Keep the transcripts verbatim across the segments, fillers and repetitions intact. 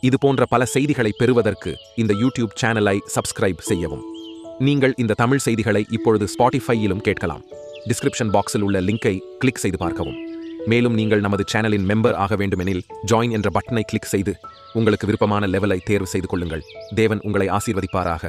இது போன்ற பல செய்திகளை பெறுவதற்கு இந்த யூடியூப் சேனலை சப்ஸ்கிரைப் செய்யவும். நீங்கள் இந்த தமிழ் செய்திகளை இப்பொழுது ஸ்பாட்டிஃபையிலும் கேட்கலாம். டிஸ்கிரிப்ஷன் பாக்ஸில் உள்ள லிங்கை கிளிக் செய்து பார்க்கவும். மேலும் நீங்கள் நமது சேனலின் மெம்பர் ஆக வேண்டுமெனில் ஜாயின் என்ற பட்டனை கிளிக் செய்து உங்களுக்கு விருப்பமான லெவலை தேர்வு செய்து கொள்ளுங்கள். தேவன் உங்களை ஆசீர்வதிப்பாராக.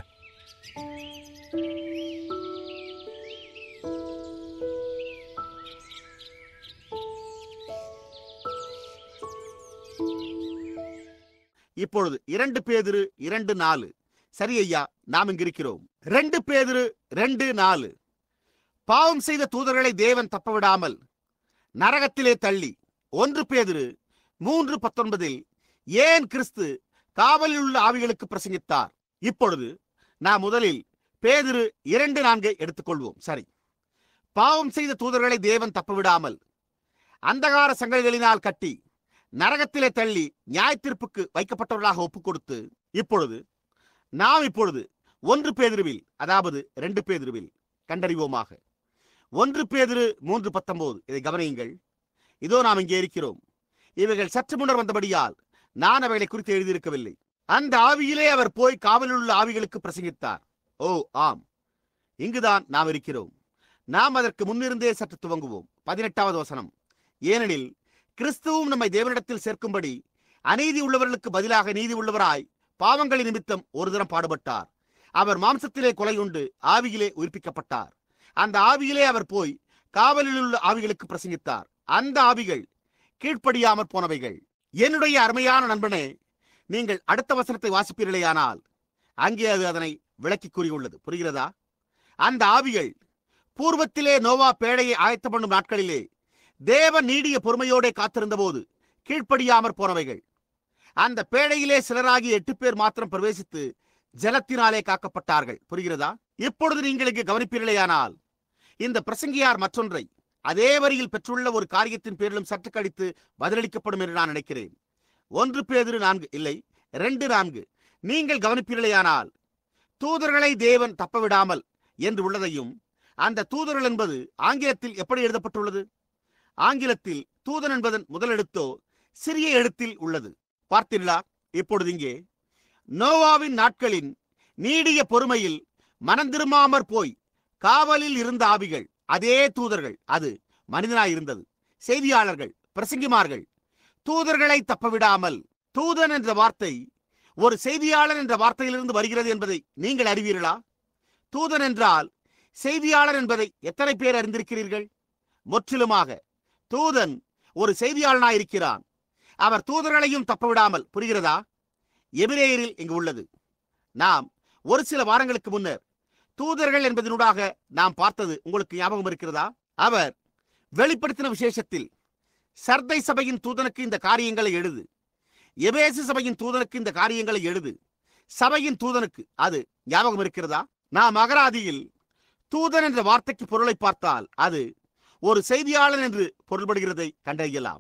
இப்பொழுது இரண்டு பேதுரு இரண்டு நாலு. சரி ஐயா, நாம் இங்கு இருக்கிறோம். ரெண்டு பேதுரு ரெண்டு நாலு. பாவம் செய்த தூதர்களை தேவன் தப்பவிடாமல் நரகத்திலே தள்ளி. ஒன்று பேதுரு மூன்று பத்தொன்பதில் ஏன் கிறிஸ்து காவலில் உள்ள ஆவிகளுக்கு பிரசங்கித்தார். இப்பொழுது நாம் முதலில் பேதுரு இரண்டு நான்கை எடுத்துக்கொள்வோம். சரி, பாவம் செய்த தூதர்களை தேவன் தப்பவிடாமல் அந்தகார சங்கதிகளினால் கட்டி நரகத்திலே தள்ளி நியாயத்தீர்ப்புக்கு வைக்கப்பட்டவர்களாக ஒப்புக் கொடுத்து, இப்பொழுது நாம் இப்பொழுது ஒன்று பேதுருவில், அதாவது ரெண்டு பேதுருவில் கண்டறிவோமாக. ஒன்று பேதுரு மூன்று பத்தொன்பது. இதை கவனியுங்கள். இதோ நாம் இங்கே இருக்கிறோம். இவைகள் சற்று முன்னர் வந்தபடியால் நான் அவைகளை குறித்து எழுதியிருக்கவில்லை. அந்த ஆவியிலே அவர் போய் காவலில் உள்ள ஆவிகளுக்கு பிரசங்கித்தார். ஓ ஆம், இங்குதான் நாம் இருக்கிறோம். நாம் அதற்கு முன்னிருந்தே சற்று துவங்குவோம். பதினெட்டாவது வசனம். ஏனெனில் கிறிஸ்துவும் நம்மை தேவனிடத்தில் சேர்க்கும்படி அநீதி உள்ளவர்களுக்கு பதிலாக நீதி உள்ளவராய் பாவங்களின் நிமித்தம் ஒரு தினம் பாடுபட்டார். அவர் மாம்சத்திலே கொலை உண்டு ஆவியிலே உயிர்ப்பிக்கப்பட்டார். அந்த ஆவியிலே அவர் போய் காவலில் உள்ள ஆவிகளுக்கு பிரசங்கித்தார். அந்த ஆவிகள் கீழ்ப்படியாமற் போனவைகள். என்னுடைய அருமையான நண்பனே, நீங்கள் அடுத்த வசனத்தை வாசிப்பீர்களேயானால் அங்கே அது அதனை விளக்கி கூறியுள்ளது. புரிகிறதா? அந்த ஆவிகள் பூர்வத்திலே நோவா பேழையை ஆயத்தம் பண்ணும் நாட்களிலே தேவன் நீடிய பொறுமையோட காத்திருந்த போது கீழ்ப்படியாமற் போனவைகள். அந்த பேழையிலே சிலராகி எட்டு பேர் மாத்திரம் பிரவேசித்து ஜலத்தினாலே காக்கப்பட்டார்கள். புரிகிறதா? இப்பொழுது நீங்கள் இங்கு கவனிப்பீர்களேயானால் இந்த பிரசங்கியார் மற்றொன்றை அதே வரியில் பெற்றுள்ள ஒரு காரியத்தின் பேரிலும் சற்று கழித்து பதிலளிக்கப்படும் என்று நான் நினைக்கிறேன். ஒன்று பேதுரு நான்கு இல்லை ரெண்டு நான்கு. நீங்கள் கவனிப்பீர்களேயானால் தூதர்களை தேவன் தப்பவிடாமல் என்று உள்ளதையும், அந்த தூதர்கள் என்பது ஆங்கிலத்தில் எப்படி எழுதப்பட்டுள்ளது? ஆங்கிலத்தில் தூதன் என்பதன் முதல் எழுத்தோ சிறிய எழுத்தில் உள்ளது. பார்த்தீர்களா? இப்பொழுது இங்கே நோவாவின் நாட்களின் நீடிய பொறுமையில் மனந்திரும்பாமற் போய் காவலில் இருந்த ஆவிகள், அதே தூதர்கள். அது மனிதனாயிருந்தது. செய்தியாளர்கள், பிரசங்கிமார்கள். தூதர்களை தப்பவிடாமல். தூதன் என்ற வார்த்தை ஒரு செய்தியாளர் என்ற வார்த்தையிலிருந்து வருகிறது என்பதை நீங்கள் அறிவீர்களா? தூதன் என்றால் செய்தியாளர் என்பதை எத்தனை பேர் அறிந்திருக்கிறீர்கள்? முற்றிலுமாக தூதன் ஒரு செய்தியாளனாயிருக்கிறான். அவர் தூதர்களையும் தப்பவிடாமல். புரிகிறதா? எபிரேயரில் இங்கு உள்ளது. நாம் ஒரு சில வாரங்களுக்கு முன்னர் தூதர்கள் என்பதனூடாக நாம் பார்த்தது உங்களுக்கு ஞாபகம் இருக்கிறதா? அவர் வெளிப்படுத்தின விசேஷத்தில் சர்தை சபையின் தூதனுக்கு இந்த காரியங்களை எழுது, எபேசு சபையின் தூதனுக்கு இந்த காரியங்களை எழுது, சபையின் தூதனுக்கு. அது ஞாபகம் இருக்கிறதா? நாம் அகராதியில் தூதன் என்ற வார்த்தைக்கு பொருளை பார்த்தால் அது ஒரு செய்தியாளன் என்று பொருள்படுகிறதை கண்டறியலாம்.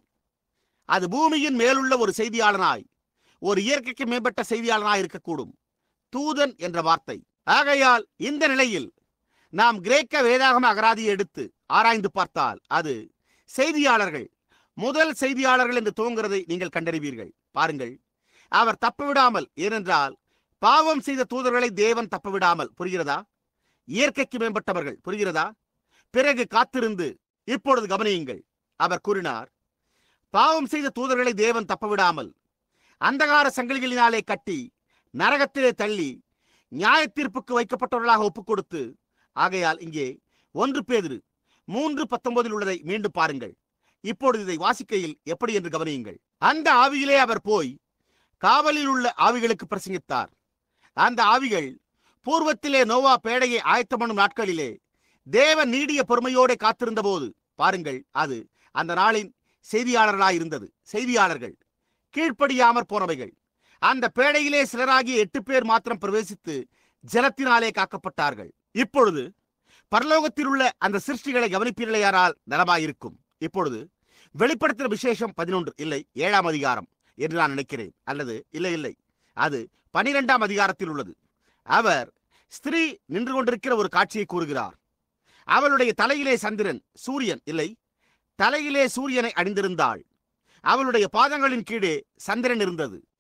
அது பூமியின் மேலுள்ள ஒரு செய்தியாளனாய், ஒரு இயற்கைக்கு மேம்பட்ட செய்தியாளனாய் இருக்கக்கூடும். தூதன் என்ற வார்த்தை. ஆகையால் இந்த நிலையில் நாம் கிரேக்க வேதாகம அகராதியை எடுத்து ஆராய்ந்து பார்த்தால் அது செய்தியாளர்கள், முதல் செய்தியாளர்கள் என்று துவங்குகிறதை நீங்கள் கண்டறிவீர்கள். பாருங்கள், அவர் தப்பவிடாமல். ஏனென்றால் பாவம் செய்த தூதர்களை தேவன் தப்பவிடாமல். புரிகிறதா? இயற்கைக்கு மேம்பட்டவர்கள். புரிகிறதா? பிறகு காத்திருந்து. இப்பொழுது கவனியுங்கள். அவர் கூறினார், பாவம் செய்த தூதர்களை தேவன் தப்பவிடாமல் அந்தகார சங்கிலிகளினாலே கட்டி நரகத்திலே தள்ளி நியாயத்தீர்ப்புக்கு வைக்கப்பட்டவர்களாக ஒப்புக் கொடுத்து. ஆகையால் இங்கே ஒன்று பேதுரு மூன்று பத்தொன்பதில் உள்ளதை மீண்டும் பாருங்கள். இப்பொழுது இதை வாசிக்கையில் எப்படி என்று கவனியுங்கள். அந்த ஆவியிலே அவர் போய் காவலில் உள்ள ஆவிகளுக்கு பிரசங்கித்தார். அந்த ஆவிகள் பூர்வத்திலே நோவா பேழையை ஆயத்தம் பண்ணும் நாட்களிலே தேவன் நீடிய பொறுமையோட காத்திருந்த போது, பாருங்கள், அது அந்த நாளின் செய்தியாளர்களாயிருந்தது. செய்தியாளர்கள் கீழ்ப்படியாமற் போனவைகள். அந்த பேழையிலே சிலராகிய எட்டு பேர் மாத்திரம் பிரவேசித்து ஜலத்தினாலே காக்கப்பட்டார்கள். இப்பொழுது பரலோகத்தில் உள்ள அந்த சிருஷ்டிகளை கவனிப்பீர்களேயானால் நலமாயிருக்கும். இப்பொழுது வெளிப்படுத்தின விசேஷம் பதினொன்று இல்லை ஏழாம் அதிகாரம் என்று நான் நினைக்கிறேன். அல்லது இல்லை இல்லை அது பனிரெண்டாம் அதிகாரத்தில் உள்ளது. அவர் ஸ்திரீ நின்று கொண்டிருக்கிற ஒரு காட்சியை கூறுகிறார். அவளுடைய தலையிலே சந்திரன், சூரியன் இல்லை, தலையிலே சூரியனை அணிந்திருந்தாள். அவளுடைய பாதங்களின் கீழே சந்திரன் இருந்தது.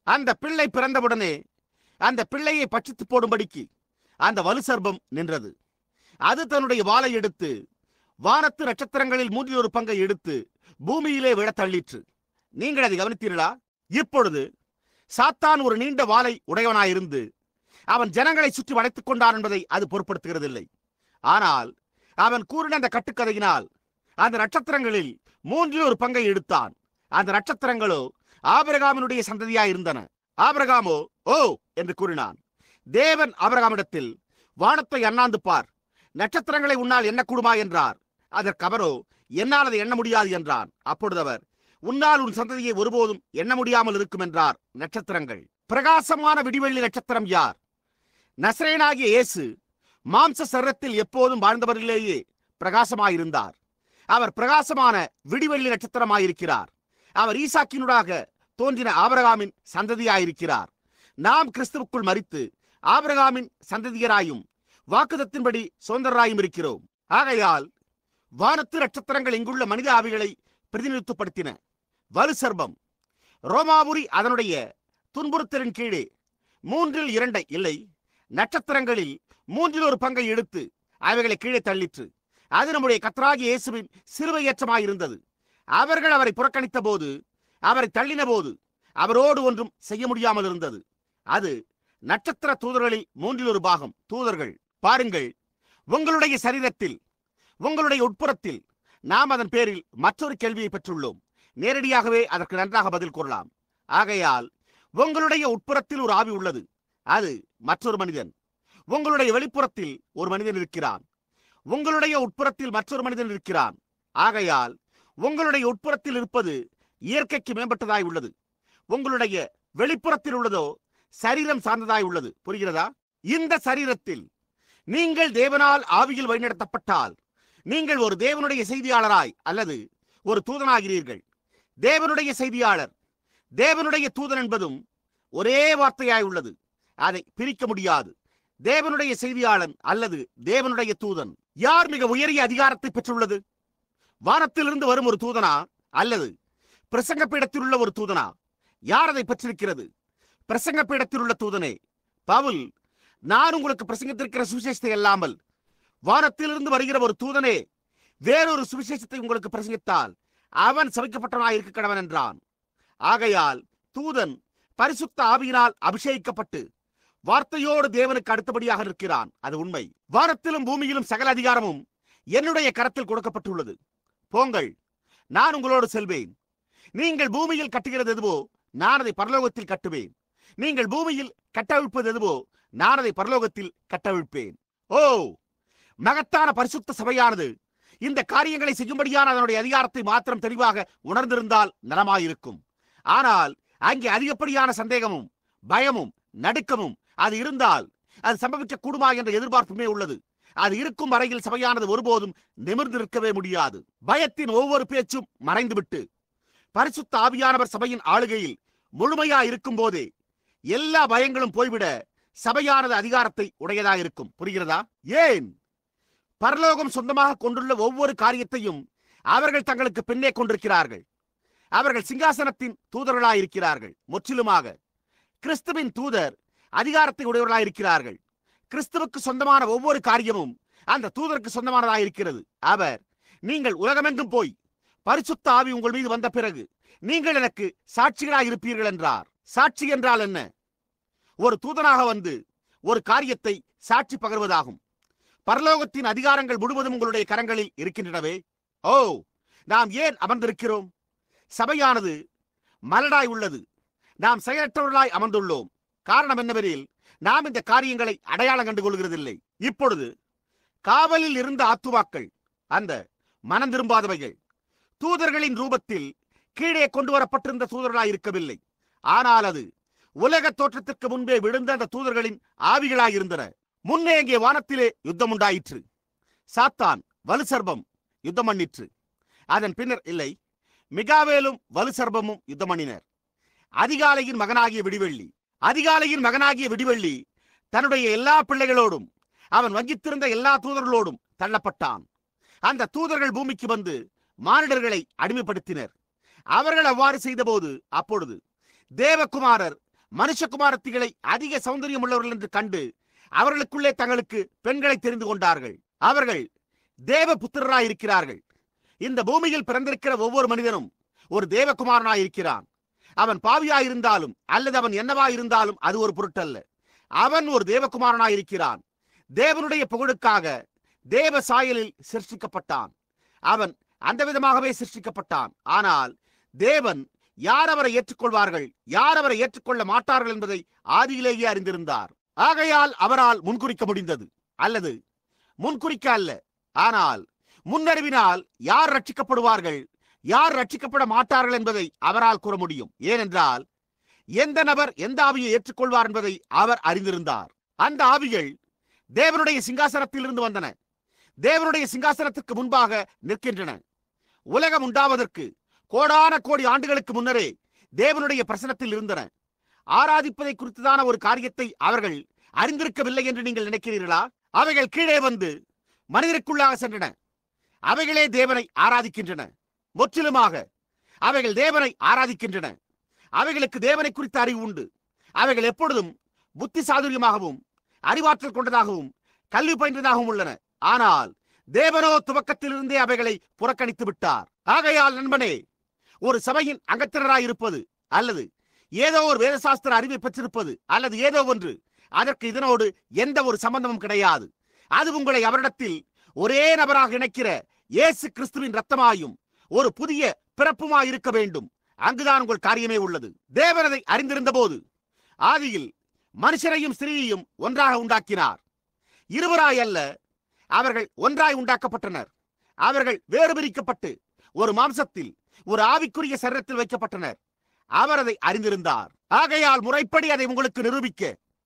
அந்த பிள்ளை பிறந்தவுடனே அந்த பிள்ளையை பட்சித்து போடும்படிக்கு அந்த வலு சர்ப்பம் நின்றது. அது தன்னுடைய வாளை எடுத்து வானத்து நட்சத்திரங்களில் மூன்றில் ஒரு பங்கை எடுத்து பூமியிலே விழ தள்ளிற்று. நீங்கள் அதை கவனித்தீர்களா? இப்பொழுது சாத்தான் ஒரு நீண்ட வாளை உடையவனாயிருந்து அவன் ஜனங்களை சுற்றி வளைத்துக் கொண்டான் என்பதை அது பொருட்படுத்துகிறதில்லை. ஆனால் அவன் கூறின அந்த கட்டுக்கதையினால் அந்த நட்சத்திரங்களில் மூன்றில் ஒரு பங்கை எடுத்தான். அந்த நட்சத்திரங்களோ ஆபிரகாமினுடைய சந்ததியாய் இருந்தன. ஆபிரகாமோ ஓ என்று கூறினான். தேவன் ஆபிரகாமிடத்தில், வானத்தை அண்ணாந்து பார், நட்சத்திரங்களை உன்னால் எண்ணக்கூடுமா என்றார். அதற்கு அவரோ, என்னால் அதை எண்ண முடியாது என்றான். அப்பொழுது அவர், உன்னால் உன் சந்ததியை ஒருபோதும் எண்ண முடியாமல் இருக்கும் என்றார். நட்சத்திரங்கள். பிரகாசமான விடிவெள்ளி நட்சத்திரம் யார்? நசரேயனாகிய இயேசு மாம்ச சரீரத்தில் எப்போதும் வாழ்ந்தவரிலேயே பிரகாசமாயிருந்தார். அவர் பிரகாசமான விடிவெள்ளி நட்சத்திரமாயிருக்கிறார். அவர் ஈசாக்கினூடாக தோன்றின ஆபிரகாமின் சந்ததியாயிருக்கிறார். நாம் கிறிஸ்துவுக்குள் மரித்து ஆபிரகாமின் சந்ததியராயும் வாக்குதத்தின்படி சுதந்திரராயும் இருக்கிறோம். ஆகையால் வானத்து நட்சத்திரங்கள் இங்குள்ள மனித ஆவிகளை பிரதிநிதித்துவப்படுத்தின. வலு சர்ப்பம் ரோமாபுரி அதனுடைய துன்புறுத்தலின் கீழே மூன்றில் இரண்டை இல்லை, நட்சத்திரங்களில் மூன்றில் ஒரு பங்கை எடுத்து அவைகளை கீழே தள்ளிற்று. அது நம்முடைய கர்த்தராகிய இயேசுவின் சிலுவை ஏற்றமாயிருந்தது. அவர்கள் அவரை புறக்கணித்த போது, அவரை தள்ளின போது அவரோடு ஒன்றும் செய்ய முடியாமல் இருந்தது. அது நட்சத்திர தூதர்களில் மூன்றில் ஒரு பாகம். தூதர்கள். பாருங்கள், உங்களுடைய சரீரத்தில், உங்களுடைய உட்புறத்தில் நாம் அதன் பேரில் மற்றொரு கேள்வியை பெற்றுள்ளோம். நேரடியாகவே அதற்கு நன்றாக பதில் கூறலாம். ஆகையால் உங்களுடைய உட்புறத்தில் ஒரு ஆவி உள்ளது. அது மற்றொரு மனிதன். உங்களுடைய வெளிப்புறத்தில் ஒரு மனிதன் இருக்கிறான். உங்களுடைய உட்புறத்தில் மற்றொரு மனிதன் இருக்கிறான். ஆகையால் உங்களுடைய உட்புறத்தில் இருப்பது இயற்கைக்கு மேம்பட்டதாய் உள்ளது. உங்களுடைய வெளிப்புறத்தில் உள்ளதோ சரீரம் சார்ந்ததாய் உள்ளது. புரிகிறதா? இந்த சரீரத்தில் நீங்கள் தேவனால் ஆவியில் வழிநடத்தப்பட்டால் நீங்கள் ஒரு தேவனுடைய செய்தியாளராய் அல்லது ஒரு தூதனாகிறீர்கள். தேவனுடைய செய்தியாளர், தேவனுடைய தூதன் என்பதும் ஒரே வார்த்தையாய் உள்ளது. அதை பிரிக்க முடியாது. தேவனுடைய செய்தியாளன் அல்லது தேவனுடைய தூதன். யார் மிக உயரிய அதிகாரத்தை பெற்றுள்ளது? வானத்திலிருந்து வரும் ஒரு தூதனா அல்லது பிரசங்க பீடத்தில் உள்ள ஒரு தூதனா? யார் அதை பெற்றிருக்கிறது? பிரசங்க பீடத்தில் உள்ள தூதனே. பவுல், நான் உங்களுக்கு பிரசங்கித்திருக்கிற சுவிசேஷத்தை அல்லாமல் வானத்திலிருந்து வருகிற ஒரு தூதனே வேறொரு சுவிசேஷத்தை உங்களுக்கு பிரசங்கித்தால் அவன் சபிக்கப்பட்டவனாய் இருக்க கடவன் என்றான். ஆகையால் தூதன் பரிசுத்த ஆவியினால் அபிஷேகிக்கப்பட்டு வார்த்தையோடு தேவனுக்கு அடுத்தபடியாக நிற்கிறான். அது உண்மை. வானத்திலும் பூமியிலும் சகல அதிகாரமும் என்னுடைய கரத்தில் கொடுக்கப்பட்டுள்ளது. போங்கள், நான் உங்களோடு செல்வேன். நீங்கள் பூமியில் கட்டுகிறது எதுவோ நான் அதை பரலோகத்தில் கட்டுவேன். நீங்கள் பூமியில் கட்டவிழ்ப்பது எதுவோ நான் அதை பரலோகத்தில் கட்டவிழ்ப்பேன். ஓ, மகத்தான பரிசுத்த சபையானது இந்த காரியங்களை செய்யும்படியான அதனுடைய அதிகாரத்தை மாத்திரம் தெளிவாக உணர்ந்திருந்தால் நலமாயிருக்கும். ஆனால் அங்கே அதிகப்படியான சந்தேகமும் பயமும் நடுக்கமும் அது இருந்தால் அது சம்பவிக்க கூடுமா என்ற எதிர்பார்ப்புமே உள்ளது. அது இருக்கும் வரையில் சபையானது ஒருபோதும் நிமிர்ந்து நிற்கவே முடியாது. பயத்தின் ஒவ்வொரு பேச்சும் மறைந்துவிட்டு பரிசுத்த ஆவியானவர் சபையின் ஆளுகையில் முழுமையா இருக்கும் போதே எல்லா பயங்களும் போய்விட சபையானது அதிகாரத்தை உடையதாக இருக்கும். புரிகிறதா? ஏன்? பரலோகம் சொந்தமாக கொண்டுள்ள ஒவ்வொரு காரியத்தையும் அவர்கள் தங்களுக்கு பின்னே கொண்டிருக்கிறார்கள். அவர்கள் சிங்காசனத்தின் தூதர்களாயிருக்கிறார்கள். முற்றிலுமாக கிறிஸ்துவின் தூதர் அதிகாரத்தை உடையவர்களாயிருக்கிறார்கள். கிறிஸ்துவுக்கு சொந்தமான ஒவ்வொரு காரியமும் அந்த தூதருக்கு சொந்தமானதாயிருக்கிறது. அவர், நீங்கள் உலகமெங்கும் போய் பரிசுத்த ஆவி உங்கள் மீது வந்த பிறகு நீங்கள் எனக்கு சாட்சிகளாயிருப்பீர்கள் என்றார். சாட்சி என்றால் என்ன? ஒரு தூதனாக வந்து ஒரு காரியத்தை சாட்சி பகர்வதாகும். பரலோகத்தின் அதிகாரங்கள் முழுவதும் உங்களுடைய கரங்களில் இருக்கின்றனவே. ஓ, நாம் ஏன் அமர்ந்திருக்கிறோம்? சபையானது மலடாய் உள்ளது. நாம் செயலற்றவர்களாய் அமர்ந்துள்ளோம். காரணம் என்னவெனில் நாம் இந்த காரியங்களை அடையாளம் கண்டு கொள்கிறதில்லை. இப்பொழுது காவலில் இருந்த ஆத்துமாக்கள், அந்த மனம் திரும்பாதவைகள், தூதர்களின் ரூபத்தில் கீழே கொண்டு வரப்பட்டிருந்த தூதர்களாய் இருக்கவில்லை. ஆனால் அது உலக தோற்றத்திற்கு முன்பே விழுந்த அந்த தூதர்களின் ஆவிகளாயிருந்தன. முன்னே இங்கே வானத்திலே யுத்தம் உண்டாயிற்று. சாத்தான் வலு சர்ப்பம் யுத்தம் பண்ணிற்று. அதன் பின்னர் இல்லை, மிகாவேலும் வலு சர்ப்பமும் யுத்தம் பண்ணினர். அதிகாலையின் மகனாகிய விடிவெள்ளி அதிகாலையின் மகனாகிய விடிவெள்ளி தன்னுடைய எல்லா பிள்ளைகளோடும் அவன் வஞ்சித்திருந்த எல்லா தூதர்களோடும் தள்ளப்பட்டான். அந்த தூதர்கள் பூமிக்கு வந்து மானிடர்களை அடிமைப்படுத்தினர். அவர்கள் அவ்வாறு செய்தபோது அப்பொழுது தேவகுமாரர் மனுஷகுமாரத்திகளை அதிக சௌந்தரியம் உள்ளவர்கள் என்று கண்டு அவர்களுக்குள்ளே தங்களுக்கு பெண்களை தெரிந்து கொண்டார்கள். அவர்கள் தேவ புத்திரராயிருக்கிறார்கள். இந்த பூமியில் பிறந்திருக்கிற ஒவ்வொரு மனிதனும் ஒரு தேவகுமாரனாயிருக்கிறான். அவன் பாவியாயிருந்தாலும் அல்லது அவன் என்னவாயிருந்தாலும் அது ஒரு பொருட்டல்ல. அவன் ஒரு தேவகுமாரனாயிருக்கிறான். தேவனுடைய புகழுக்காக தேவ சாயலில் சிருஷ்டிக்கப்பட்டான். அவன் அந்த விதமாகவே சிருஷ்டிக்கப்பட்டான். ஆனால் தேவன் யார் அவரை ஏற்றுக்கொள்வார்கள், யார் அவரை ஏற்றுக்கொள்ள மாட்டார்கள் என்பதை ஆதியிலேயே அறிந்திருந்தார். ஆகையால் அவரால் முன்குறிக்க முடிந்தது, அல்லது முன்குறிக்க அல்ல, ஆனால் முன்னறிவினால் யார் ரட்சிக்கப்படுவார்கள், யார் ரட்சிக்கப்பட மாட்டார்கள் என்பதை அவரால் கூற முடியும். ஏனென்றால் எந்த நபர் எந்த ஆவியை ஏற்றுக்கொள்வார் என்பதை அவர் அறிந்திருந்தார். அந்த ஆவிகள் தேவனுடைய சிங்காசனத்தில் இருந்து வந்தன, தேவனுடைய சிங்காசனத்திற்கு முன்பாக நிற்கின்றன. உலகம் உண்டாவதற்கு கோடான கோடி ஆண்டுகளுக்கு முன்னரே தேவனுடைய பிரசனத்தில் இருந்தன. ஆராதிப்பதை குறித்ததான ஒரு காரியத்தை அவர்கள் அறிந்திருக்கவில்லை என்று நீங்கள் நினைக்கிறீர்களா? அவைகள் கீழே வந்து மனிதருக்குள்ளாக சென்றன. அவைகளே தேவனை ஆராதிக்கின்றன. முற்றிலுமாக அவைகள் தேவனை ஆராதிக்கின்றன. அவைகளுக்கு தேவனை குறித்த அறிவு உண்டு. அவைகள் எப்பொழுதும் புத்தி சாதுரியமாகவும் அறிவாற்றல் கொண்டதாகவும் கல்வி பயின்றதாகவும் உள்ளன. ஆனால் தேவனோ துவக்கத்திலிருந்தே அவைகளை புறக்கணித்து விட்டார். ஆகையால் நண்பனே, ஒரு சபையின் அங்கத்தினராயிருப்பது அல்லது ஏதோ ஒரு வேதசாஸ்திர அறிவை பெற்றிருப்பது அல்லது ஏதோ ஒன்று, அதற்கு இதனோடு எந்த ஒரு சம்பந்தமும் கிடையாது. அது உங்களை அவரிடத்தில் ஒரே நபராக இணைக்கிற இயேசு கிறிஸ்துவின் ரத்தமாயும் ஒரு புதிய பிறப்புமாய் இருக்க வேண்டும். அங்குதான் உங்கள் காரியமே உள்ளது. தேவனதை அறிந்திருந்த போது ஆதியில் மனுஷரையும் ஸ்திரீயையும் ஒன்றாக உண்டாக்கினார். இருவராய் அல்ல, அவர்கள் ஒன்றாய் உண்டாக்கப்பட்டனர். அவர்கள் வேறு பிரிக்கப்பட்டு ஒரு மாம்சத்தில் ஒரு ஆவிக்குரிய சரீரத்தில் வைக்கப்பட்டனர். அவர் அதை அறிந்திருந்தார். ஆகையால் முறைப்படி அதை உங்களுக்கு நிரூபிக்க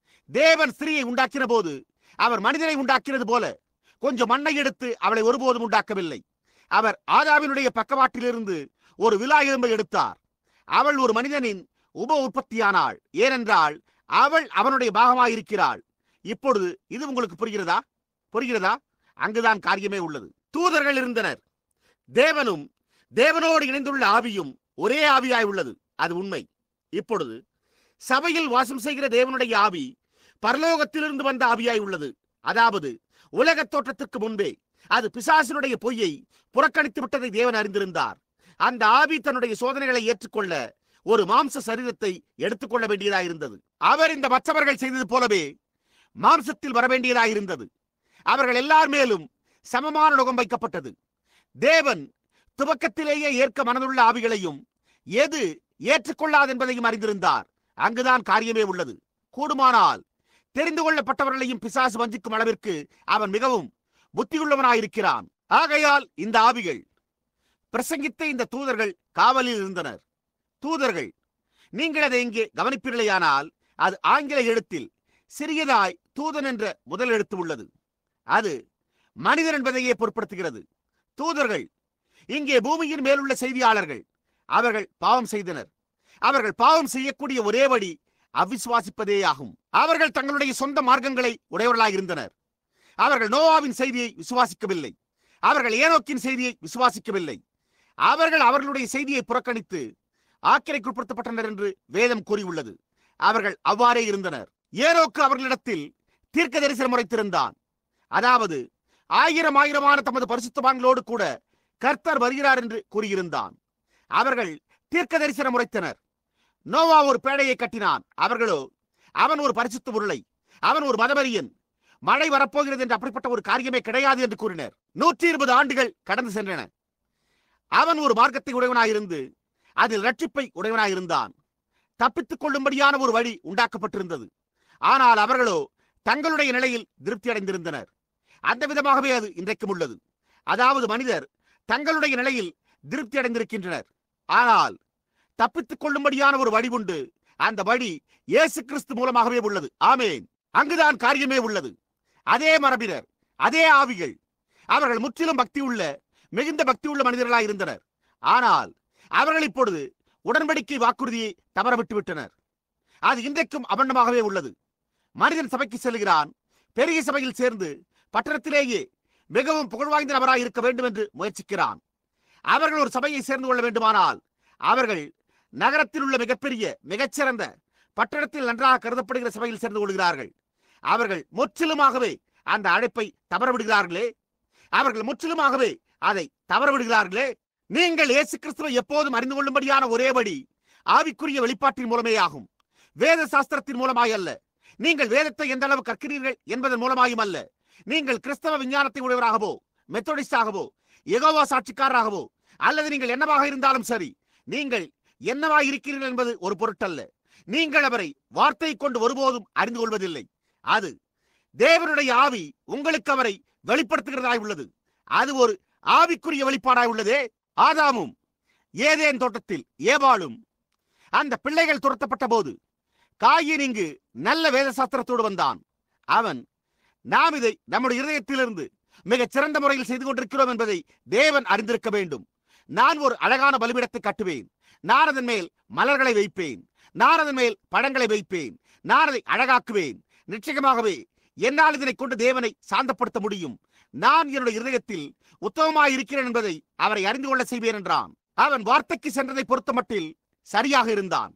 தேவன் ஸ்திரீயை உண்டாக்கின போது அவர் மனிதனை உண்டாக்கினது போல கொஞ்சம் மண்ணை எடுத்து அவளை ஒருபோதும் உண்டாக்கவில்லை. அவர் ஆதாமினுடைய பக்கவாட்டிலிருந்து ஒரு விலா எலும்பை எடுத்தார். அவள் ஒரு மனிதனின் உப உற்பத்தியானாள். ஏனென்றால் அவள் அவனுடைய பாகமாயிருக்கிறாள். இப்பொழுது இது உங்களுக்கு புரிகிறதா? புரிகிறதா? அங்குதான் காரியமே உள்ளது. தூதர்கள் இருந்தனர். தேவனும் தேவனோடு இணைந்துள்ள ஆவியும் ஒரே ஆவியாய் உள்ளது. அது உண்மை. இப்பொழுது சபையில் வாசம் செய்கிற தேவனுடைய ஆவி பரலோகத்திலிருந்து வந்த ஆவியாய் உள்ளது. அதாவது உலக தோற்றத்திற்கு முன்பே அது பிசாசினுடைய பொய்யை புறக்கணித்து விட்டதை தேவன் அறிந்திருந்தார். அந்த ஆவி தன்னுடைய சோதனைகளை ஏற்றுக்கொள்ள ஒரு மாம்ச சரீரத்தை எடுத்துக்கொள்ள வேண்டியதாயிருந்தது. அவர் இந்த மற்றவர்கள் செய்தது போலவே மாம்சத்தில் வரவேண்டியதாயிருந்தது. அவர்கள் எல்லார் மேலும் சமமான நுகம் வைக்கப்பட்டது. தேவன் துவக்கத்திலேயே ஏற்க மனதுள்ள ஆவிகளையும் எது ஏற்றுக்கொள்ளாது என்பதையும் அறிந்திருந்தார். அங்குதான் காரியமே உள்ளது. கூடுமானால் தெரிந்து கொள்ளப்பட்டவர்களையும் பிசாசு வஞ்சிக்கும் அளவிற்கு அவன் மிகவும் புத்தியுள்ளவனாயிருக்கிறான். ஆகையால் இந்த ஆவிகள் பிரசங்கித்த இந்த தூதர்கள் காவலில் இருந்தனர். தூதர்கள், நீங்கள் அதை இங்கே கவனிப்பீர்களேயானால் அது ஆங்கில எழுத்தில் சிறியதாய் தூதன் என்ற முதல் எழுத்து உள்ளது. அது மனிதன் என்பதையே பொருட்படுத்துகிறது. தூதர்கள் இங்கே பூமியின் மேலுள்ள செய்தியாளர்கள். அவர்கள் பாவம் செய்தனர். அவர்கள் பாவம் செய்யக்கூடிய ஒரே வழி அவிசுவாசிப்பதே ஆகும். அவர்கள் தங்களுடைய சொந்த மார்க்கங்களை உடையவர்களாக இருந்தனர். அவர்கள் நோவாவின் செய்தியை விசுவாசிக்கவில்லை. அவர்கள் ஏனோக்கின் செய்தியை விசுவாசிக்கவில்லை. அவர்கள் அவர்களுடைய செய்தியை புறக்கணித்து ஆக்கிரைக்குட்படுத்தப்பட்டனர் என்று வேதம் கூறியுள்ளது. அவர்கள் அவ்வாறே இருந்தனர். ஏனோக்கு அவர்களிடத்தில் தீர்க்க தரிசனம் உரைத்திருந்தான். அதாவது ஆயிரம் ஆயிரமான தமது பரிசுத்தவான்களோடு கூட கர்த்தர் வருகிறார் என்று கூறியிருந்தான். அவர்கள் தீர்க்க தரிசனம் உரைத்தனர். நோவா ஒரு பேழையை கட்டினான். அவர்களோ அவன் ஒரு பரிசுத்த உருளை, அவன் ஒரு மதவெறியன், மழை வரப்போகிறது என்று அப்படிப்பட்ட ஒரு காரியமே கிடையாது என்று கூறினர். நூற்றி இருபது ஆண்டுகள் கடந்து சென்றன. அவன் ஒரு மார்க்கத்தை உடையவனாயிருந்து அதில் ரட்சிப்பை உடையவனாயிருந்தான். தப்பித்துக் கொள்ளும்படியான ஒரு வழி உண்டாக்கப்பட்டிருந்தது. ஆனால் அவர்களோ தங்களுடைய நிலையில் திருப்தி அடைந்திருந்தனர். அந்த விதமாகவே அது இன்றைக்கும் உள்ளது. அதாவது மனிதர் தங்களுடைய நிலையில் திருப்தி அடைந்திருக்கின்றனர். ஆனால் தப்பித்துக் கொள்ளும்படியான ஒரு வழி உண்டு. அந்த வழி இயேசு கிறிஸ்து மூலமாகவே உள்ளது. ஆமேன். அங்குதான் காரியமே உள்ளது. அதே மரபினர், அதே ஆவிகள். அவர்கள் முற்றிலும் பக்தி உள்ள மிகுந்த பக்தி உள்ள மனிதர்களாக இருந்தனர். ஆனால் அவர்கள் இப்பொழுது உடன்படிக்கை வாக்குறுதியை தவறவிட்டு விட்டனர். அது இன்றைக்கும் அபண்டமாகவே உள்ளது. மனிதன் சபைக்கு செல்கிறான். பெரிய சபையில் சேர்ந்து பட்டணத்திலேயே மிகவும் புகழ்வாய்ந்த நபராக இருக்க வேண்டும் என்று முயற்சிக்கிறான். அவர்கள் ஒரு சபையை சேர்ந்து கொள்ள வேண்டுமானால் அவர்கள் நகரத்தில் உள்ள மிகப்பெரிய மிகச்சிறந்த பட்டணத்தில் நன்றாக கருதப்படுகிற சபையில் சேர்ந்து கொள்கிறார்கள். அவர்கள் முற்றிலுமாகவே அந்த அழைப்பை தவறவிடுகிறார்களே அவர்கள் முற்றிலுமாகவே அதை தவறவிடுகிறார்களே நீங்கள் இயேசு கிறிஸ்துவை எப்போதும் அறிந்து கொள்ளும்படியான ஒரே வழி ஆவிக்குரிய வெளிப்பாட்டின் மூலமே ஆகும். வேத சாஸ்திரத்தின் மூலமாய் அல்ல. நீங்கள் வேதத்தை எந்த அளவு கற்கிறீர்கள் என்பதன் மூலமாயும் அல்ல. நீங்கள் கிறிஸ்தவ விஞ்ஞானத்தை உடையவராகவோ, மெத்தோடிஸ்டாகவோ, யெகோவா சாட்சிக்காரராகவோ, அல்லது நீங்கள் என்னவாக இருந்தாலும் சரி, நீங்கள் என்னவாக இருக்கிறீர்கள் என்பது ஒரு பொருட்டல்ல. நீங்கள் அவரை வார்த்தை கொண்டு ஒருபோதும் அறிந்து கொள்வதில்லை. அது தேவனுடைய ஆவி உங்களுக்கு அவரை வெளிப்படுத்துகிறதாய் உள்ளது. அது ஒரு ஆவிக்குரிய வெளிப்பாடாய் உள்ளதே. ஆதாமும் ஏதேன் தோட்டத்தில் ஏவாளும் அந்த பிள்ளைகள் துரத்தப்பட்ட போது காயின் இங்கு நல்ல வேத சாஸ்திரத்தோடு வந்தான். அவன் நாம் இதை நம்முடைய இருதயத்திலிருந்து மிகச் சிறந்த முறையில் செய்து கொண்டிருக்கிறோம் என்பதை தேவன் அறிந்திருக்க வேண்டும். நான் ஒரு அழகான பலிபீடத்தை கட்டுவேன். நான் அதன் மேல் மலர்களை வைப்பேன். நான் அதன் மேல் பழங்களை வைப்பேன். நான் அதை அழகாக்குவேன். நிச்சயமாகவே என்னால் இதனை கொண்டு தேவனை சாந்தப்படுத்த முடியும். நான் என்னுடைய இருதயத்தில் உத்தமமாய் இருக்கிறேன் என்பதை அவரை அறிந்து கொள்ள செய்வேன் என்றான். அவன் வார்த்தைக்கு சென்றதை பொறுத்த மட்டில் சரியாக இருந்தான்.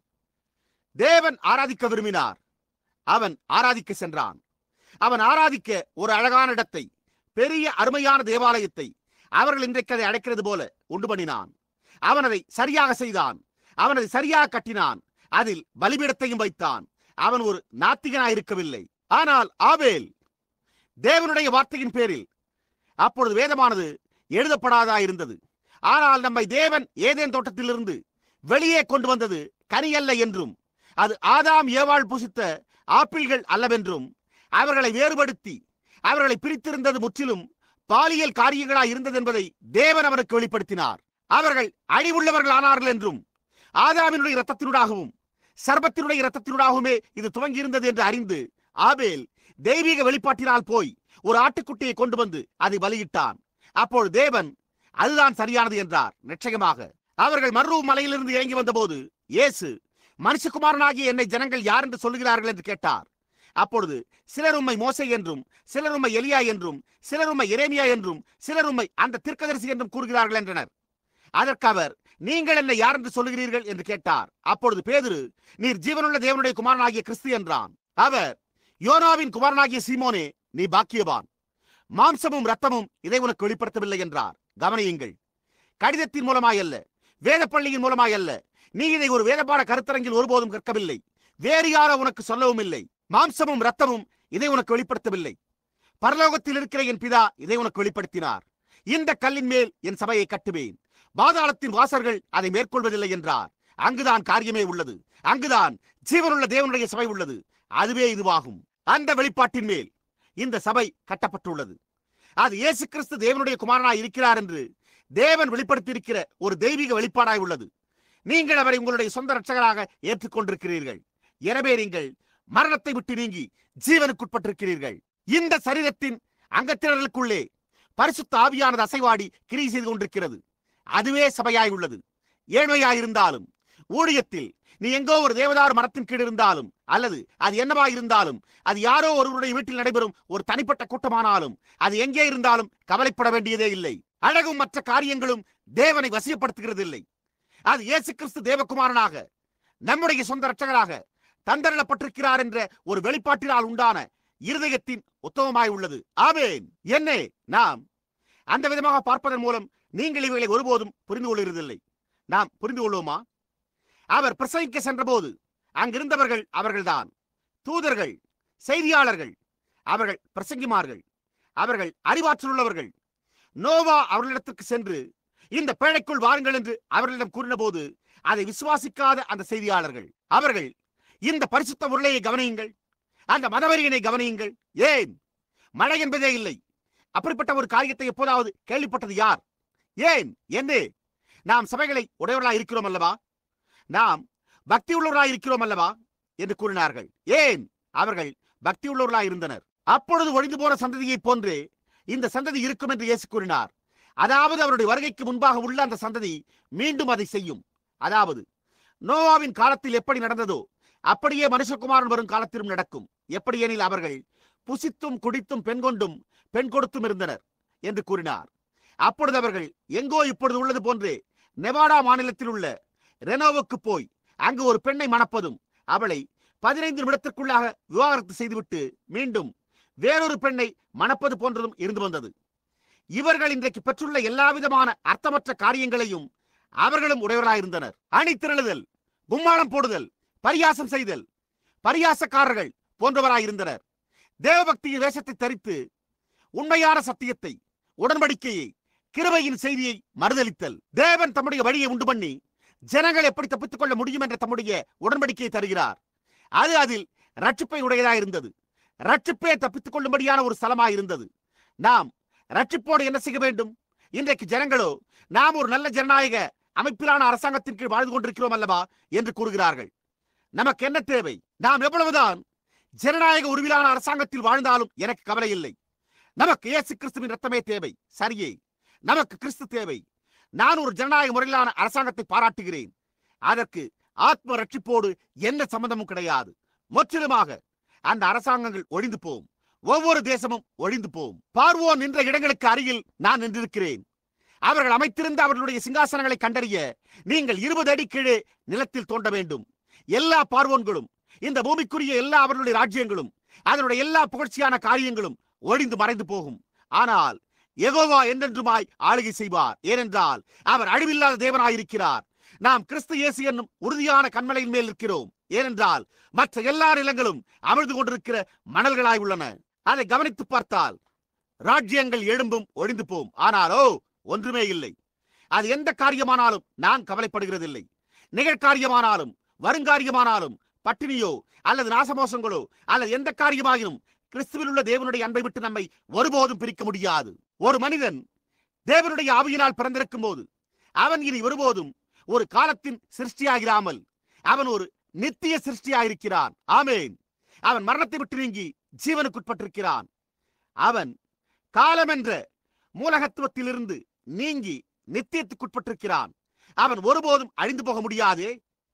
தேவன் ஆராதிக்க விரும்பினார். அவன் ஆராதிக்க சென்றான். அவன் ஆராதிக்க ஒரு அழகான இடத்தை, பெரிய அருமையான தேவாலயத்தை அவர்கள் இன்றைக்கு அதை அழைக்கிறது போல உண்டு பண்ணினான். அவன் அதை சரியாக செய்தான். அவன் அதை சரியாக கட்டினான். அதில் பலிபீடத்தையும் வைத்தான். அவன் ஒரு நாத்திகனாய் இருக்கவில்லை. ஆனால் ஆபேல் தேவனுடைய வார்த்தையின் பேரில் அப்பொழுது வேதமானது எழுதப்படாதா இருந்தது. ஆனால் நம்மை தேவன் ஏதேன் தோட்டத்திலிருந்து வெளியே கொண்டு வந்தது கனி அல்ல என்றும், அது ஆதாம் ஏவாள் புசித்த ஆப்பிள்கள் அல்லவென்றும், அவர்களை வேறுபடுத்தி அவர்களை பிரித்திருந்தது முற்றிலும் பாலியல் காரியங்களாய் இருந்தது என்பதை தேவன் அவனுக்கு வெளிப்படுத்தினார். அவர்கள் அழிவுள்ளவர்கள் ஆனார்கள் என்றும், ஆதாமினுடைய இரத்தத்தினூடாகவும் சர்பத்தினுடைய இரத்தத்தினூடாகவுமே இது துவங்கி இருந்தது என்று அறிந்து ஆபேல் தெய்வீக வெளிப்பாட்டினால் போய் ஒரு ஆட்டுக்குட்டியை கொண்டு வந்து அதை பலியிட்டான். அப்போது தேவன் அதுதான் சரியானது என்றார். நிச்சயமாக அவர்கள் மர்ரூ மலையிலிருந்து இறங்கி வந்த போது இயேசு, மனுஷகுமாரனாகிய என்னை ஜனங்கள் யார் என்று சொல்லுகிறார்கள் என்று கேட்டார். அப்பொழுது சிலர் உம்மை மோசே என்றும், சிலர் உம்மை எலியா என்றும், சிலர் உம்மை எரேமியா என்றும், சிலர் உம்மை அந்த தீர்க்கதரிசி என்றும் கூறுகிறார்கள் என்றனர். அதற்கு அவர், நீங்கள் என்னை யார் என்று சொல்லுகிறீர்கள் என்று கேட்டார். அப்பொழுது பேதுரு, நீர் ஜீவனுள்ள தேவனுடைய குமாரனாகிய கிறிஸ்து என்றான். அவர், யோனாவின் குமாரனாகிய சீமோனே, நீ பாக்கியவான், மாம்சமும் இரத்தமும் இதை உனக்கு வெளிப்படுத்தவில்லை என்றார். கவனியுங்கள், கடிதத்தின் மூலமாய் அல்ல, வேத பள்ளியின் மூலமாய் அல்ல, நீ இதை ஒரு வேதபாட கருத்தரங்கில் ஒருபோதும் கற்கவில்லை. வேறு யாரோ உனக்கு சொல்லவும் இல்லை. மாம்சமும் இரத்தமும் இதை உனக்கு வெளிப்படுத்தவில்லை. பரலோகத்தில் இருக்கிற என் பிதா இதை உனக்கு வெளிப்படுத்தினார். இந்த கல்லின் மேல் என் சபையை கட்டுவேன், பாதாளத்தின் வாசல்கள் அதை மேற்கொள்வதில்லை என்றார். அங்குதான் காரியமே உள்ளது. அங்குதான் ஜீவனுள்ள தேவனுடைய சபை உள்ளது. அதுவே இதுவாகும். அந்த வெளிப்பாட்டின் மேல் இந்த சபை கட்டப்பட்டுள்ளது. அது இயேசு கிறிஸ்து தேவனுடைய குமாரனாய் இருக்கிறார் என்று தேவன் வெளிப்படுத்தியிருக்கிற ஒரு தெய்வீக வெளிப்பாடாய் உள்ளது. நீங்கள் அவரை உங்களுடைய சொந்த இரட்சகராக ஏற்றுக்கொண்டிருக்கிறீர்கள். எனவே நீங்கள் மரணத்தை விட்டு நீங்கி ஜீவனுக்குட்பட்டிருக்கிறீர்கள். இந்த சரீரத்தின் அங்கத்தினர்களுக்குள்ளே பரிசுத்த ஆவியானது அசைவாடி கிரியை செய்து கொண்டிருக்கிறது. அதுவே சபையாய் உள்ளது. ஏழ்மையாயிருந்தாலும், ஊழியத்தில் நீ எங்கோ ஒரு தேவதாரு மரத்தின் கீழ் இருந்தாலும், அல்லது அது என்னவாய் இருந்தாலும், அது யாரோ ஒருவருடைய வீட்டில் நடைபெறும் ஒரு தனிப்பட்ட கூட்டமானாலும், அது எங்கே இருந்தாலும் கவலைப்பட வேண்டியதே இல்லை. அழகும் மற்ற காரியங்களும் தேவனை வசியப்படுத்துகிறது இல்லை. அது இயேசு கிறிஸ்து தேவகுமாரனாக நம்முடைய சொந்த இரட்சகராக தந்தரப்பட்டிருக்கிறார் என்ற ஒரு வெளிப்பாட்டினால் உண்டான இருதயத்தின் உத்தமமாய் உள்ளது. ஆமென். என்னே நாம் அந்த விதமாக பார்ப்பதன் மூலம் நீங்கள் இவைகளை ஒருபோதும் புரிந்து கொள்கிறதில்லை. நாம் புரிந்து கொள்வோமா? அவர் பிரசங்கிக்க சென்ற போது அங்கிருந்தவர்கள் அவர்கள்தான். தூதர்கள், செய்தியாளர்கள், அவர்கள் பிரசங்கிமார்கள், அவர்கள் அறிவாற்றல் உள்ளவர்கள். நோவா அவர்களிடத்திற்கு சென்று இந்த பேழைக்குள் வாருங்கள் என்று அவர்களிடம் கூறின போது அதை விசுவாசிக்காத அந்த செய்தியாளர்கள், அவர்கள் இந்த பரிசுத்த உருளையை கவனியுங்கள், அந்த மதவெறியினை கவனியுங்கள். ஏன் மழை என்பதே இல்லை. அப்படிப்பட்ட ஒரு காரியத்தை எப்போதாவது கேள்விப்பட்டது யார்? ஏன் என்னே நாம் சபைகளை உடையவர்களாய் இருக்கிறோம் அல்லவா, நாம் பக்தி உள்ளவர்களாய் இருக்கிறோம் அல்லவா என்று கூறினார்கள். ஏன் அவர்கள் பக்தி உள்ளவர்களாய் இருந்தனர். அப்பொழுது ஒழிந்து போன சந்ததியை போன்றே இந்த சந்ததி இருக்கும் என்று இயேசு கூறினார். அதாவது அவருடைய வருகைக்கு முன்பாக உள்ள அந்த சந்ததி மீண்டும் அதை செய்யும். அதாவது நோவாவின் காலத்தில் எப்படி நடந்ததோ அப்படியே மனுஷகுமாரன் வரும் காலத்திலும் நடக்கும். எப்படி எனில் அவர்கள் புசித்தும் குடித்தும் பெண் கொண்டும் பெண் கொடுத்தும் இருந்தனர் என்று கூறினார். அப்பொழுது அவர்கள் எங்கோ இப்பொழுது உள்ளது போன்றே நெவாடா மாநிலத்தில் உள்ள ரெனோவுக்கு போய் அங்கு ஒரு பெண்ணை மணப்பதும் அவளை பதினைந்து நிமிடத்திற்குள்ளாக விவாகரத்து செய்துவிட்டு மீண்டும் வேறொரு பெண்ணை மணப்பது போன்றதும் இருந்து வந்தது. இவர்கள் இன்றைக்கு பெற்றுள்ள எல்லா விதமான அர்த்தமற்ற காரியங்களையும் அவர்களும் உடையவர்களாயிருந்தனர். அணி திரளுதல், கும்மாளம் போடுதல், பரியாசம் செய்தல், பரியாசக்காரர்கள் போன்றவராயிருந்தனர். தேவபக்தியின் வேஷத்தை தரித்து உண்மையான சத்தியத்தை, உடன்படிக்கையை, கிருபையின் செய்தியை மறுதலித்தல். தேவன் தம்முடைய வழியை உண்டு பண்ணி ஜனங்கள் எப்படி தப்பித்துக் கொள்ள முடியும் என்ற தம்முடைய உடன்படிக்கையை தருகிறார். அது அதில் ரட்சிப்பை உடையதாயிருந்தது. ரட்சிப்பே தப்பித்துக் கொள்ளும்படியான ஒரு ஸ்தலமாயிருந்தது. நாம் ரட்சிப்போடு என்ன செய்ய வேண்டும்? இன்றைக்கு ஜனங்களோ நாம் ஒரு நல்ல ஜனநாயக அமைப்பிலான அரசாங்கத்தின் கீழ் வாழ்ந்து கொண்டிருக்கிறோம் அல்லவா என்று கூறுகிறார்கள். நமக்கு என்ன தேவை? நாம் எவ்வளவுதான் ஜனநாயக உருவிலான அரசாங்கத்தில் வாழ்ந்தாலும் எனக்கு கவலை இல்லை. நமக்கு இயேசு கிறிஸ்துவின் ரத்தமே தேவை. சரியே, நமக்கு கிறிஸ்து தேவை. நான் ஒரு ஜனநாயக முறையிலான அரசாங்கத்தை பாராட்டுகிறேன். அதற்கு ஆத்ம ரட்சிப்போடு எந்த சம்பந்தமும் கிடையாது. முற்றிலுமாக அந்த அரசாங்கங்கள் ஒழிந்து போகும். ஒவ்வொரு தேசமும் ஒழிந்து போகும். பார்வோன் நின்ற இடங்களுக்கு அருகில் நான் நின்றிருக்கிறேன். அவர்கள் அமைத்திருந்த அவர்களுடைய சிங்காசனங்களை கண்டறிய நீங்கள் இருபது அடி கீழே நிலத்தில் தோண்ட வேண்டும். எல்லா பார்வோன்களும், இந்த பூமிக்குரிய எல்லா அவர்களுடைய ராஜ்யங்களும், அதனுடைய எல்லா புகழ்ச்சியான காரியங்களும் ஒழிந்து மறைந்து போகும். ஆனால் யெகோவா என்றென்றுமாய் ஆளுகை செய்வார். ஏனென்றால் அவர் அழிவில்லாத தேவனாயிருக்கிறார். நாம் கிறிஸ்து இயேசு என்னும் உறுதியான கன்மலையின் மேல் இருக்கிறோம். ஏனென்றால் மற்ற எல்லா நிலங்களும் அமிழ்ந்து கொண்டிருக்கிற மணல்களாய் உள்ளன. அதை கவனித்து பார்த்தால் ராஜ்யங்கள் எழும்பும், ஒழிந்து போம். ஆனாலோ ஒன்றுமே இல்லை. அது எந்த காரியமானாலும் நான் கவலைப்படுகிறதில்லை. நிகழ்காரியமானாலும் வருங்காரியமானாலும் பட்டினியோ அல்லது நாசமோசங்களோ அல்லது எந்த காரியமாகினும் கிறிஸ்துவில் உள்ள தேவனுடைய அன்பை விட்டு நம்மை ஒருபோதும் பிரிக்க முடியாது. ஒரு மனிதன் தேவனுடைய ஆவியினால் பிறந்திருக்கும் போது அவன் இனி ஒருபோதும் ஒரு காலத்தின் சிருஷ்டியாகிறாமல் அவன் ஒரு நித்திய சிருஷ்டியாயிருக்கிறான். ஆமேன். அவன் மரணத்தை விட்டு நீங்கி ஜீவனுக்குட்பட்டிருக்கிறான். அவன் காலம் என்ற மூலகத்துவத்திலிருந்து நீங்கி நித்தியத்துக்குட்பட்டிருக்கிறான். அவன் ஒருபோதும் அழிந்து போக முடியாதே.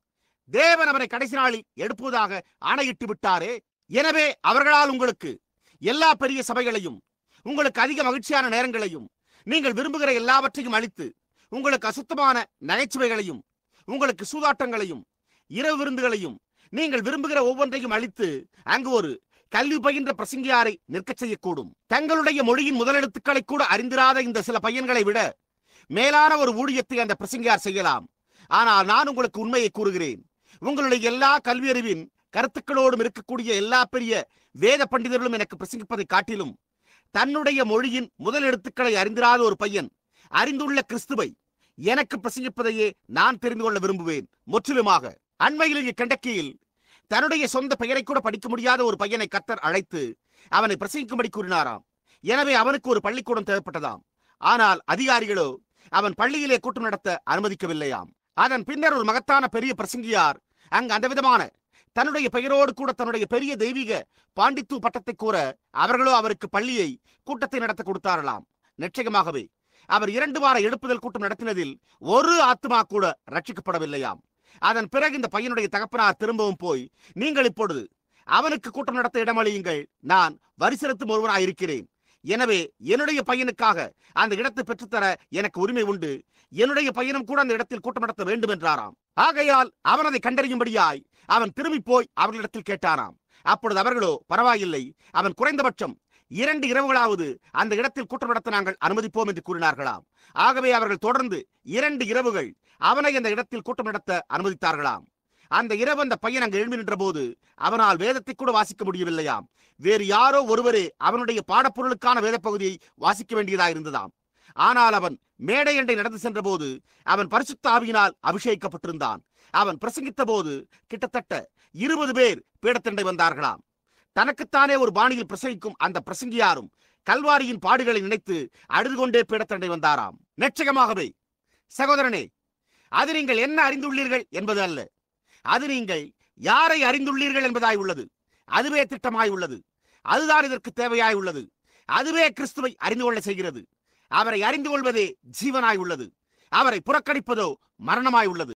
தேவன் அவனை கடைசி நாளில் எடுப்பதாக ஆணையிட்டு விட்டாரே. எனவே அவர்களால் உங்களுக்கு எல்லா பெரிய சபைகளையும், உங்களுக்கு அதிக மகிழ்ச்சியான நேரங்களையும், நீங்கள் விரும்புகிற எல்லாவற்றையும் அளித்து, உங்களுக்கு அசுத்தமான நகைச்சுவைகளையும், உங்களுக்கு சூதாட்டங்களையும், இரவு விருந்துகளையும், நீங்கள் விரும்புகிற ஒவ்வொன்றையும் அளித்து அங்கு ஒரு கல்வி பயின்ற பிரசங்கியாரை நிற்கச் செய்யக்கூடும். தங்களுடைய மொழியின் முதலெழுத்துக்களை கூட அறிந்திராத இந்த சில பையன்களை விட மேலான ஒரு ஊழியத்தை அந்த பிரசங்கியார் செய்யலாம். ஆனால் நான் உங்களுக்கு உண்மையை கூறுகிறேன். உங்களுடைய எல்லா கல்வியறிவின் கருத்துக்களோடும் இருக்கக்கூடிய எல்லா பெரிய வேத பண்டிதர்களும் எனக்கு பிரசங்கிப்பதை காட்டிலும் தன்னுடைய மொழியின் முதல் எழுத்துக்களை அறிந்திராத ஒரு பையன் அறிந்துள்ள கிறிஸ்துவை எனக்கு பிரசங்கிப்பதையே நான் தெரிந்து கொள்ள விரும்புவேன். முற்றிலுமாக. அண்மையில் இங்கே கண்டக்கியில் தன்னுடைய சொந்த பெயரை கூட படிக்க முடியாத ஒரு பையனை கர்த்தர் அழைத்து அவனை பிரசங்கிக்கும்படி கூறினாராம். எனவே அவனுக்கு ஒரு பள்ளிக்கூடம் தேவைப்பட்டதாம். ஆனால் அதிகாரிகளோ அவன் பள்ளியிலே கூட்டம் நடத்த அனுமதிக்கவில்லையாம். அதன் பின்னர் ஒரு மகத்தான பெரிய பிரசங்கியார் அங்கு அந்த விதமான தன்னுடைய பெயரோடு கூட தன்னுடைய பெரிய தெய்வீக பாண்டித்து பட்டத்தை கூற அவர்களோ அவருக்கு பள்ளியை கூட்டத்தை நடத்த கொடுத்தாரலாம். நிச்சயமாகவே அவர் இரண்டு வார எழுப்புதல் கூட்டம் நடத்தினதில் ஒரு ஆத்மா கூட ரட்சிக்கப்படவில்லையாம். அதன் பிறகு இந்த பையனுடைய தகப்பனார் திரும்பவும் போய், நீங்கள் இப்பொழுது அவனுக்கு கூட்டம் நடத்த இடமளியுங்கள், நான் வரி செலுத்தும் ஒருவனாயிருக்கிறேன். எனவே என்னுடைய பையனுக்காக அந்த இடத்தை பெற்றுத்தர எனக்கு உரிமை உண்டு. என்னுடைய பையனும் கூட அந்த இடத்தில் கூட்டம் நடத்த வேண்டும் என்றாராம். ஆகையால் அவன் அதை கண்டறியும்படியாய் அவன் திரும்பி போய் அவர்களிடத்தில் கேட்டாராம். அப்பொழுது அவர்களோ, பரவாயில்லை, அவன் குறைந்தபட்சம் இரண்டு இரவுகளாவது அந்த இடத்தில் கூட்டம் நடத்த நாங்கள் அனுமதிப்போம் என்று கூறினார்களாம். ஆகவே அவர்கள் தொடர்ந்து இரண்டு இரவுகள் அவனை அந்த இடத்தில் கூட்டம் நடத்த அனுமதித்தார்களாம். அந்த இரவு அந்த பையன் அங்கு எழும்பி நின்ற போது அவனால் வேதத்தை கூட வாசிக்க முடியவில்லையாம். வேறு யாரோ ஒருவரே அவனுடைய பாடப்பொருளுக்கான வேத பகுதியை வாசிக்க வேண்டியதாக இருந்ததாம். ஆனால் அவன் மேடை அண்டை நடந்து சென்ற போது அவன் பரிசுத்த ஆவியினால் அபிஷேகிக்கப்பட்டிருந்தான். அவன் பிரசங்கித்த போது கிட்டத்தட்ட இருபது பேர் பீடத்தண்டை வந்தார்களாம். தனக்குத்தானே ஒரு பாணியில் பிரசங்கிக்கும் அந்த பிரசங்கியாரும் கல்வாரியின் பாடுகளை நினைத்து அழுது கொண்டே பீடத்தண்டை வந்தாராம். நிச்சயமாகவே சகோதரனே, அது நீங்கள் என்ன அறிந்துள்ளீர்கள் என்பது அல்ல, அது நீங்கள் யாரை அறிந்துள்ளீர்கள் என்பதாய் உள்ளது. அதுவே திட்டமாய் உள்ளது. அதுதான் இதற்கு தேவையாய் உள்ளது. அதுவே கிறிஸ்துவை அறிந்து கொள்ள செய்கிறது. அவரை அறிந்து கொள்வதே ஜீவனாய் உள்ளது. அவரை புறக்கணிப்பதோ மரணமாய் உள்ளது.